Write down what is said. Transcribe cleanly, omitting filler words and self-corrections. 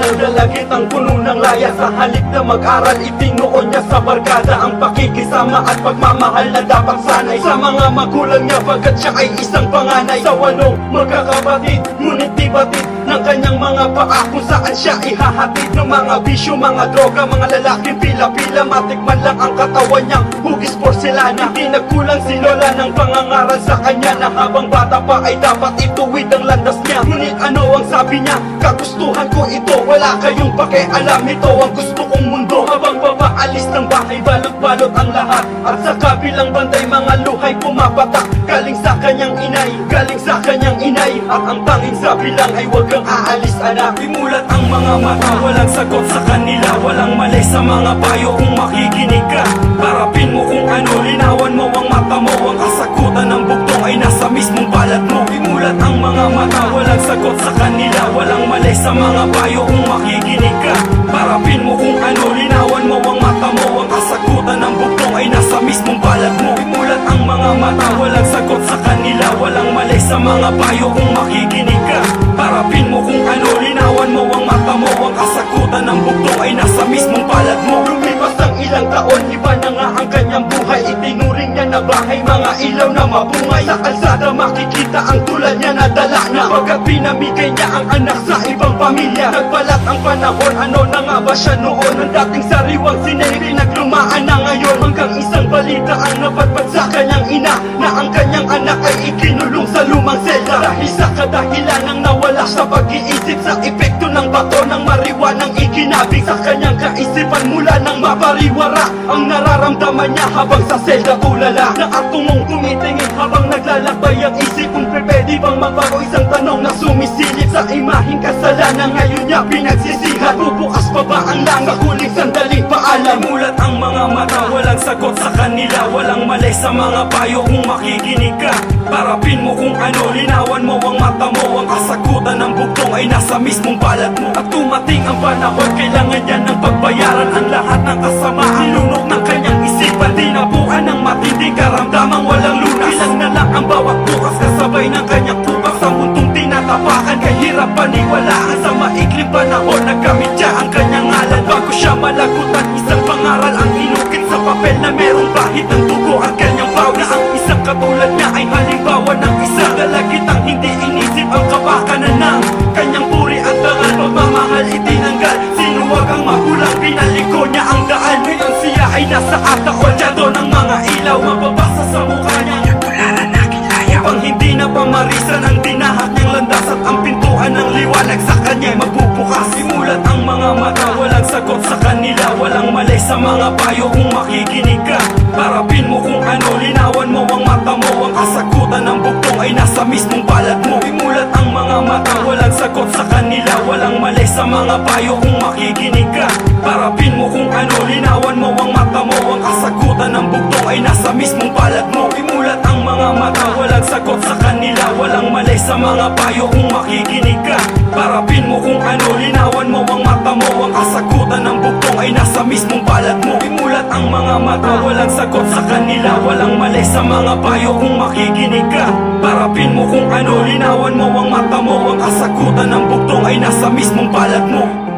Dalagit ang puno ng laya, sa halip na mag-aral itinuon niya sa barkada ang pakikisama at pagmamahal na dapat sanay sa mga magulang niya, pagkat siya ay isang panganay sa 8 magkakapatid. Ngunit di batid ng kanyang mga paa kung saan siya ihahatid ng mga bisyo, mga droga, mga lalaking pila-pila. Matikman lang ang katawan niyang hugis porselana. Hindi nagkulang si Lola ng pangangaral sa kanya na habang bata pa ay dapat ituwid ang landas niya. Ngunit ano ang sabi niya? Kagustuhan ko ito, wala kayong pakialam, ito ang gusto kong mundo. Habang papaalis ng bahay, balot-balot ang lahat, at sa kabilang bantay mga luhay pumapatak. Galing sa kanyang inay, galing sa kanyang inay, at ang tanging sabi lang ay huwag kang aalis anak. Imulat ang mga mata, walang sagot sa kanila, walang mali sa mga payo kung makikinig ka. Harapin mo kung ano, linawan mo ang mata mo, ang kasagutan ng bugtong ay nasa mismong balat mo. Imulat ang mga mata, walang sagot sa kanila, walang mali sa mga payo kung makikinig ka. Harapin mo kung ano, linawan mo ang mata mo, ang kasagutan ng bugtong ay nasa mismong balat mo. Imulat ang mga mata, walang sagot sa kanila, walang mali sa mga payo kung makikinig ka. Harapin mo kung ano, linawan mo ang mata mo, ang kasagutan ng bugtong ay nasa mismong balat mo. Lumipas ang ilang taon, iba na nga ang kanyang buhay, itinuring niya na bahay, mga ilaw na mabungay. Sa kalsada makikita ang tulad niya na dala na, pagkat pinamigay niya ang anak sa ibang pamilya. Nagbalat ang panahon, ano na nga ba siya noon? Ang dating sariwang sinay, pinaglumaan na ngayon. Hanggang isang balita ang napadpad sa kanyang ina, na ang kanyang anak ay ikinulong sa lumang selda. Dahil sa kadahilan ng nawala sa pag-iisip, sa epekto ng bato ng marijuanang ikinabig sa kanyang kaisipan, mula nang mapariwara ang nararamdaman niya habang sa selda tulala. Nakatungong tumitingin habang naglalakbay ang isip, kung pwede bang magbago, isang tanong na sumisilip sa imaheng kasalanan. Ngayon niya pinagsisihan, bubukas pa ba ang langit? Huling sandaling paalam. Mulat ang mga mata, walang sagot sa kanila, walang mali sa mga payo kung makikinig ka. Harapin mo kung ano, linawan mo ang mata mo, ang kasagutan ng bugtong ay nasa mismong balat mo. At tumating ang panahon, kailangan niya ng pagbayaran ang lahat ng kasamaan. Nilunok ng kanyang isipan, tinabuan ng matinding karamdamang walang lunas. Ilang na lang ang bawat bukas, kasabay ng kanyang kubak sa mundong tinatapakan. Kay hirap paniwalaan, sa maikling panahon nagkamit siya ang kanyang ngalan. Bago siya malagutan, isang pangaral ang inukit sa papel, na merong bahid ng dugo ang kanyang pawis. Na ang isang katulad niya ay halimbawa ng isang dalagitang hindi inisip ang kapakanan ng kanyang puri at dangal. Pagmamahal itinanggal, sinuwag ang magulang, pinaliko niya ang daan. Ngayon siya ay nasa ataol, dyato ng mga ilaw, mababasa sa mukha niya. Tularan aking ayaw, upang hindi na pamarisan ang tinahak niyang landas, at ang pintuan ng liwanag sa kanya'y magbubukas. Simulat ang mga mata, walang sagot sa kanila, walang mali sa mga payo kung makikinig ka. Harapin mo kung ano, linawan mo ang mata mo, ang kasagutan ng bugtong ay nasa mismong balat mo. Imulat ang mga mata, walang sagot sa kanila, walang mali sa mga payo kung makikinig ka. Harapin mo kung ano, linawan mo ang mata mo, ang kasagutan ng bugtong ay nasa mismong balat mo. Imulat ang mga mata, walang sagot sa kanila, walang mali sa mga payo kung makikinig ka. Harapin mo kung ano, linawan mo ang mata mo, ang kasagutan ng bugtong ay nasa mismong balat mo. Imulat ang mga mata, walang sagot sa kanila, walang mali sa mga payo kung makikinig ka. Harapin mo kung ano, linawan mo ang mata mo, ang kasagutan ng bugtong ay nasa mismong balat mo.